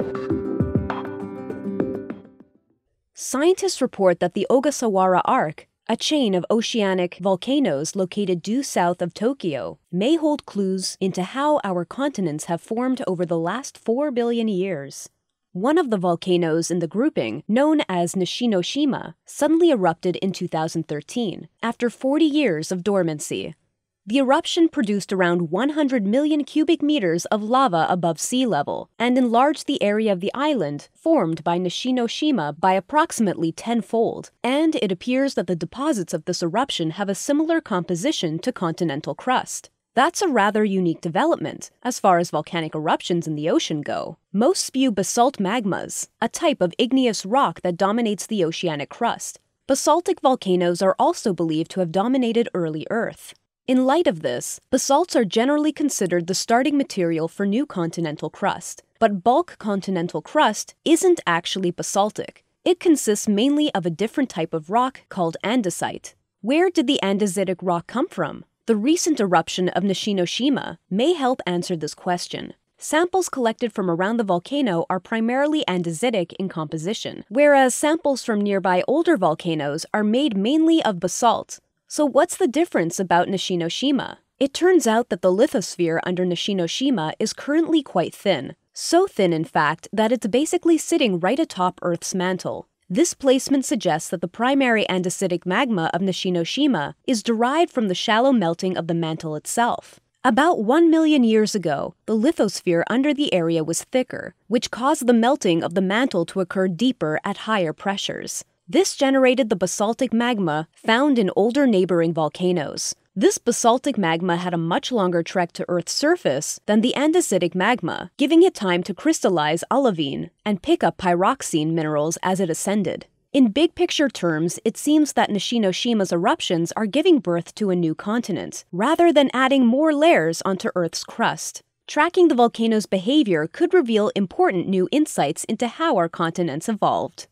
Scientists report that the Ogasawara Arc, a chain of oceanic volcanoes located due south of Tokyo, may hold clues into how our continents have formed over the last 4 billion years. One of the volcanoes in the grouping, known as Nishinoshima, suddenly erupted in 2013, after 40 years of dormancy. The eruption produced around 100 million cubic meters of lava above sea level and enlarged the area of the island formed by Nishinoshima by approximately tenfold, and it appears that the deposits of this eruption have a similar composition to continental crust. That's a rather unique development, as far as volcanic eruptions in the ocean go. Most spew basalt magmas, a type of igneous rock that dominates the oceanic crust. Basaltic volcanoes are also believed to have dominated early Earth. In light of this, basalts are generally considered the starting material for new continental crust. But bulk continental crust isn't actually basaltic. It consists mainly of a different type of rock called andesite. Where did the andesitic rock come from? The recent eruption of Nishinoshima may help answer this question. Samples collected from around the volcano are primarily andesitic in composition, whereas samples from nearby older volcanoes are made mainly of basalt. So what's the difference about Nishinoshima? It turns out that the lithosphere under Nishinoshima is currently quite thin. So thin, in fact, that it's basically sitting right atop Earth's mantle. This placement suggests that the primary andesitic magma of Nishinoshima is derived from the shallow melting of the mantle itself. About 1 million years ago, the lithosphere under the area was thicker, which caused the melting of the mantle to occur deeper at higher pressures. This generated the basaltic magma found in older neighboring volcanoes. This basaltic magma had a much longer trek to Earth's surface than the andesitic magma, giving it time to crystallize olivine and pick up pyroxene minerals as it ascended. In big picture terms, it seems that Nishinoshima's eruptions are giving birth to a new continent, rather than adding more layers onto Earth's crust. Tracking the volcano's behavior could reveal important new insights into how our continents evolved.